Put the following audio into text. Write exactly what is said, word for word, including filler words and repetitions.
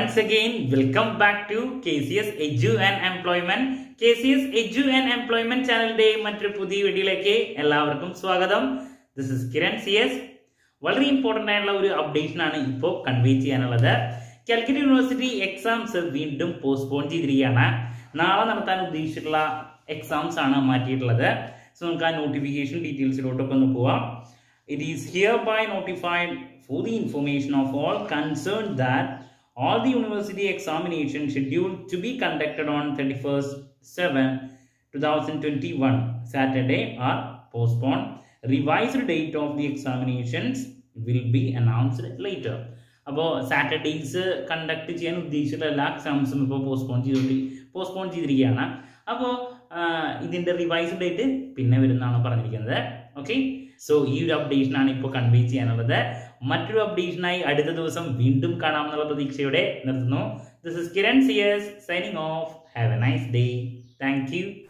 Once again, welcome back to K C S Edu and Employment. K C S Edu and Employment channel day മറ്റൊരു പുതിയ വീഡിയോയിലേക്ക് എല്ലാവർക്കും സ്വാഗതം. This is Kiran C S. വളരെ important ആയിട്ടുള്ള ഒരു updation ആണ് ഇപ്പോൾ കൺവേ ചെയ്യാനുള്ളത്. കാലിക്കറ്റ് യൂണിവേഴ്സിറ്റി എക്സാംസ് വീണ്ടും പോസ്റ്റ്പോൺ ചെയ്തിരിക്കുകയാണ്. നാളെ നടത്താൻ ഉദ്ദേശിച്ചിട്ടുള്ള എക്സാംസ് ആണ് മാറ്റിയിട്ടുള്ളത്. സോ നമുക്ക് ആ നോട്ടിഫിക്കേഷൻ ഡീറ്റെയിൽസിലോട്ടൊക്കെ ഒന്ന് പോവാം. It is hereby notified for the information of all concerned that all the university examinations scheduled to be conducted on thirty-first seven twenty twenty-one Saturday are postponed. Revised date of the examinations will be announced later. അപ്പോൾ Saturdays conduct ചെയ്യാൻ ഉദ്ദേശിച്ചിട്ടുള്ള എല്ലാ എക്സാംസും ഇപ്പോൾ postpone ചെയ്തോണ്ടി postpone ചെയ്തിരിക്കുകയാണ്. അപ്പോൾ ഇതിൻ്റെ revise date പിന്നെ വരുന്നതാണ് പറഞ്ഞിരിക്കുന്നത്. ഓക്കെ, സോ ഈ ഒരു അപ്ഡേഷനാണ് ഇപ്പോൾ കൺവേ ചെയ്യാനുള്ളത്. മറ്റൊരു അപ്ഡേഷനായി അടുത്ത ദിവസം വീണ്ടും കാണാമെന്നുള്ള പ്രതീക്ഷയോടെ നിർത്തുന്നു. This is Kiran C S signing off. Have a nice day. Thank U.